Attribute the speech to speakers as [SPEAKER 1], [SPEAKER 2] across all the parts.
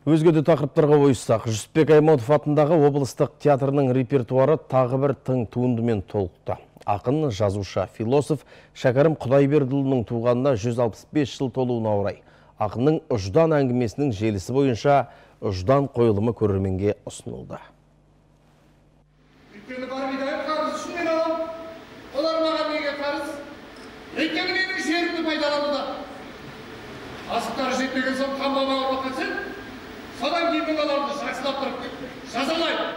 [SPEAKER 1] Өзге де тақырыптарға ойыссақ, Жүсіпбек Аймауытов атындағы облыстық театрының репертуары тағы бір тың туындымен толықты. Ақын, жазушы, философ Шәкәрім Құдайбердіұлының туғанына 165 жыл толуына орай ақынның ұждан әңгімесінің желісі бойынша ұждан қойылымы көрерменге ұсынылды.
[SPEAKER 2] Өйткені бар бидайым қарыз үшін мен алам. Олар маған неге қарыз? Өйткені менің жерімді пайдалануда. Асықтары жетпеген соң қамбама орнатқан сен, содан кейін балаларды жақсылап тұрып жазалайды.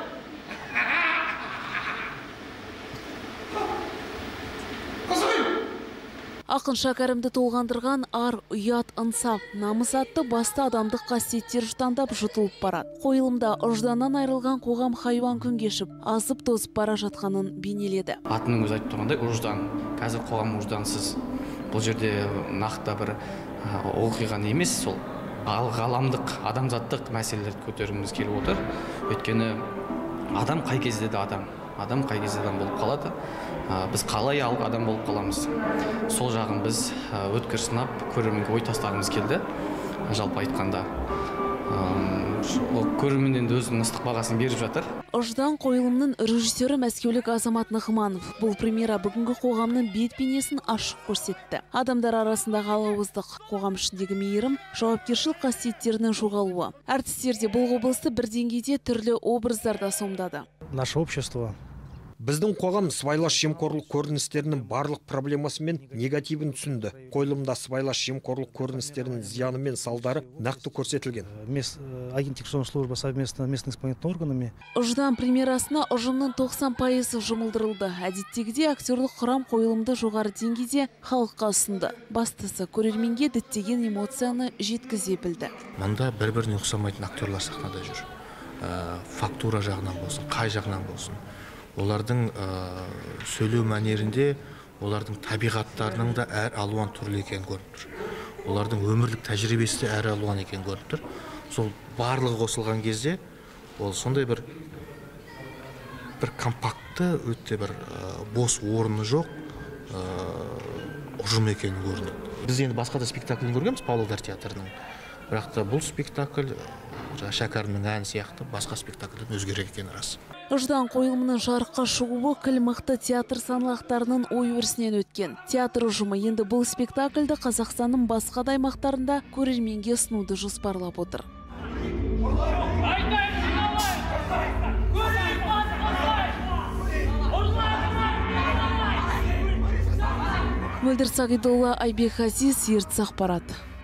[SPEAKER 3] Ақын Шәкәрімді толғандырған ар, ұят, ынсап, намыс атты басты адамдық қасиеттер жұтандап жұтылып барады. Қойылымда ұжданнан айырылған қоғам хайуан күн кешіп, азып тозып бара жатқанын бейнеледі.
[SPEAKER 4] Атының өзі айтып тұрғандай, ұждан. Қазір қоғам ұждансыз. Бұл жерде нақты бір оқиған емес, сол ғаламдық, адамзаттық мәселелерді көтеруіміз келіп отыр. Өйткені адам қай кезде де адам. Адам қай кезде адам болып қалады. Біз қалай адам болып қаламыз. Сол жағын біз өткір сынап, көрерменге ой тастағымыз келді. Жалпы айтқанда. Көрерменден де өзінің ыстық бағасын беріп жатыр.
[SPEAKER 3] Ұждан қойылымның режиссері мәскеулік Азамат Нахыманов. Бұл премьера бүгінгі қоғамның бет бейнесін ашық көрсетті. Адамдар арасындағы алауыздық, қоғам ішіндегі мейірім, жауапкершілік қасиеттерінің жоғалуы. Әртістер де бұл облысты бір деңгейде түрлі образдарда сомдады.
[SPEAKER 5] Наше общество. Біздің қоғам сыбайлас жемқорлық көріністерінің барлық проблемасы мен негативін түсінді. Қойылымда сыбайлас жемқорлық көріністерінің зияны мен салдары нақты көрсетілген.
[SPEAKER 6] Агентик служба совместно местными исполнительными органами.
[SPEAKER 3] Ұждан премьерасына ұжымның 90% жұмылдырылды. Әдеттегіде актерлік құрам қойылымды жоғары деңгейде халыққа ұсынды. Бастысы көрерменге діттеген эмоцияны жеткізе білді.
[SPEAKER 7] Мұнда бір-біріне ұқсамайтын актерлар сахнада жүр. Фактура жағынан болсын, қай жағынан болсын. Олардың сөйлеу мәнерінде, олардың табиғаттарының да әр алуан түрлі екен көрініп тұр. Олардың өмірлік тәжірибесі де әр алуан екен көрініп тұр. Сол барлығы қосылған кезде, ол сондай бір компактты, өте бір бос орны жоқ ұжым екені көрінеді. Біз енді басқа да спектаклін көргенбіз Павлодар театрының. Бірақ та бұл спектакль Шәкәрімнің әні сияқты басқа спектакльден өзгерек екені рас.
[SPEAKER 3] Ұждан қойылымының жарыққа шығуы кіл мықты театр саңлақтарының ой өрісінен өткен. Театр ұжымы енді бұл спектакльді Қазақстанның басқа да аймақтарында көрерменге ұсынуды жоспарлап отыр. Мөлдір Сағидолла, Айбек Азиз, ертіс ақпарат.